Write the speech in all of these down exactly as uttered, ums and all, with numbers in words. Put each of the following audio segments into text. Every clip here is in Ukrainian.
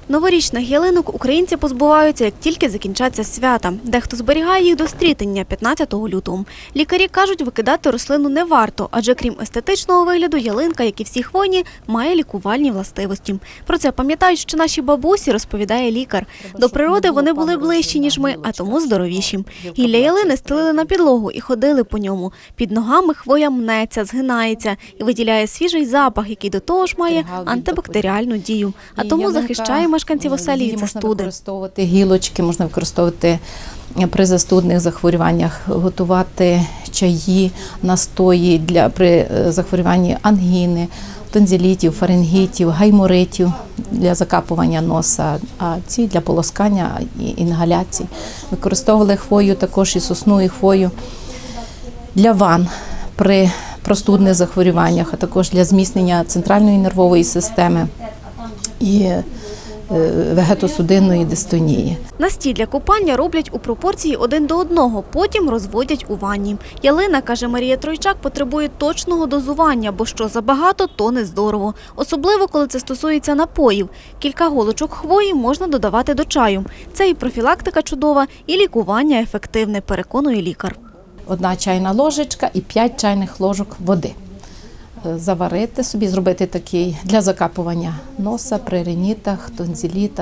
Новорічних ялинок українці позбуваються, як тільки закінчаться свята. Дехто зберігає їх до стрітення п'ятнадцятого лютого. Лікарі кажуть, викидати рослину не варто, адже крім естетичного вигляду, ялинка, як і всі хвойні, має лікувальні властивості. Про це пам'ятають ще наші бабусі, розповідає лікар. До природи вони були ближчі, ніж ми, а тому здоровіші. Гілля ялини стелили на підлогу і ходили по ньому. Під ногами хвоя мнеться, згинається і виділяє свіжий запах, який до того ж має антибактеріальну дію. А тому захищає мешканців оселі від застуди. Можна використовувати гілочки, можна використовувати при застудних захворюваннях, готувати чаї, настої для, при захворюванні ангіни, тонзилітів, фарингітів, гайморитів для закапування носа, а ці для полоскання і інгаляцій. Використовували хвою, також і сосну, і хвою для ванн при простудних захворюваннях, а також для зміцнення центральної нервової системи і вегетосудинної дистонії. Настій для купання роблять у пропорції один до одного, потім розводять у ванні. Ялина, каже Марія Тройчак, потребує точного дозування, бо що забагато, то не здорово. Особливо, коли це стосується напоїв. Кілька голочок хвої можна додавати до чаю. Це і профілактика чудова, і лікування ефективне, переконує лікар. Одна чайна ложечка і п'ять чайних ложок води. Заварити собі, зробити такий для закапування носа при ринітах, тонзилітах,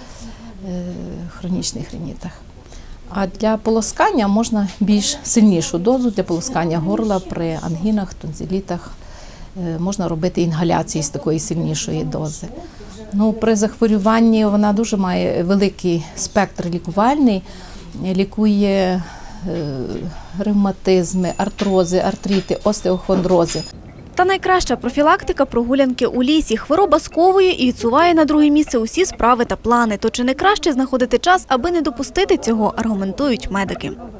хронічних ринітах. А для полоскання можна більш сильнішу дозу, для полоскання горла при ангінах, тонзилітах можна робити інгаляції з такої сильнішої дози. Ну, при захворюванні вона дуже має великий спектр лікувальний, лікує ревматизми, артрози, артрити, остеохондрози. Та найкраща профілактика – прогулянки у лісі. Хвороба сковує і відсуває на друге місце усі справи та плани. То чи не краще знаходити час, аби не допустити цього, аргументують медики.